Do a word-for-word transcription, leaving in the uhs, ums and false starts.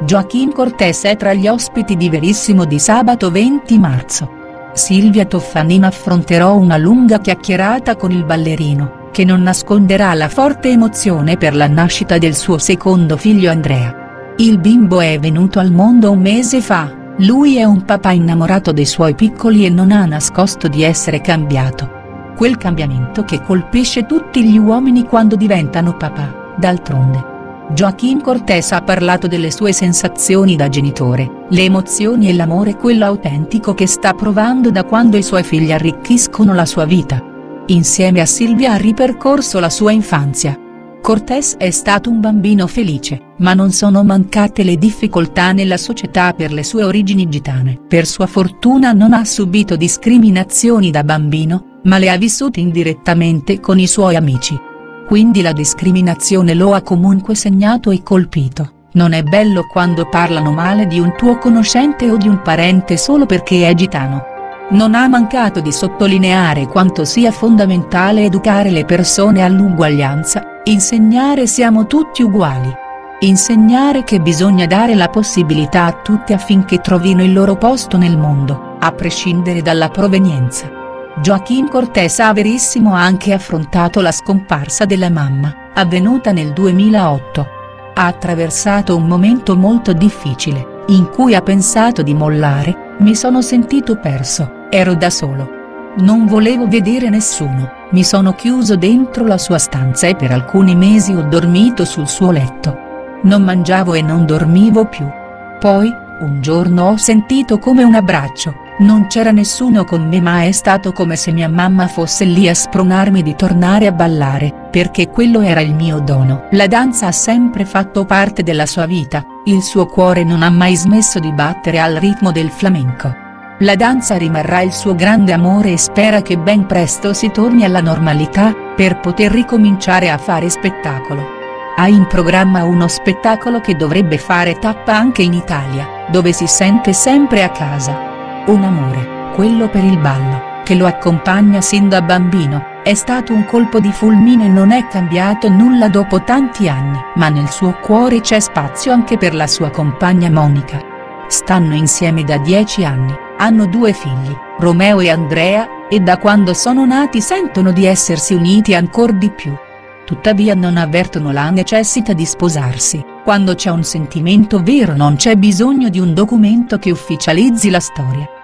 Joaquín Cortés è tra gli ospiti di Verissimo di sabato venti marzo. Silvia Toffanin affronterò una lunga chiacchierata con il ballerino, che non nasconderà la forte emozione per la nascita del suo secondo figlio Andrea. Il bimbo è venuto al mondo un mese fa, lui è un papà innamorato dei suoi piccoli e non ha nascosto di essere cambiato. Quel cambiamento che colpisce tutti gli uomini quando diventano papà, d'altronde. Joaquín Cortés ha parlato delle sue sensazioni da genitore, le emozioni e l'amore quello autentico che sta provando da quando i suoi figli arricchiscono la sua vita. Insieme a Silvia ha ripercorso la sua infanzia. Cortés è stato un bambino felice, ma non sono mancate le difficoltà nella società per le sue origini gitane. Per sua fortuna non ha subito discriminazioni da bambino, ma le ha vissute indirettamente con i suoi amici. Quindi la discriminazione lo ha comunque segnato e colpito. Non è bello quando parlano male di un tuo conoscente o di un parente solo perché è gitano. Non ha mancato di sottolineare quanto sia fondamentale educare le persone all'uguaglianza, insegnare siamo tutti uguali. Insegnare che bisogna dare la possibilità a tutti affinché trovino il loro posto nel mondo, a prescindere dalla provenienza. Joaquín Cortés a Verissimo ha anche affrontato la scomparsa della mamma, avvenuta nel duemilaotto. Ha attraversato un momento molto difficile, in cui ha pensato di mollare, mi sono sentito perso, ero da solo. Non volevo vedere nessuno, mi sono chiuso dentro la sua stanza e per alcuni mesi ho dormito sul suo letto. Non mangiavo e non dormivo più. Poi, un giorno ho sentito come un abbraccio. Non c'era nessuno con me ma è stato come se mia mamma fosse lì a spronarmi di tornare a ballare, perché quello era il mio dono. La danza ha sempre fatto parte della sua vita, il suo cuore non ha mai smesso di battere al ritmo del flamenco. La danza rimarrà il suo grande amore e spera che ben presto si torni alla normalità, per poter ricominciare a fare spettacolo. Ha in programma uno spettacolo che dovrebbe fare tappa anche in Italia, dove si sente sempre a casa. Un amore, quello per il ballo, che lo accompagna sin da bambino, è stato un colpo di fulmine e non è cambiato nulla dopo tanti anni. Ma nel suo cuore c'è spazio anche per la sua compagna Monica. Stanno insieme da dieci anni, hanno due figli, Romeo e Andrea, e da quando sono nati sentono di essersi uniti ancor di più. Tuttavia non avvertono la necessità di sposarsi, quando c'è un sentimento vero non c'è bisogno di un documento che ufficializzi la storia.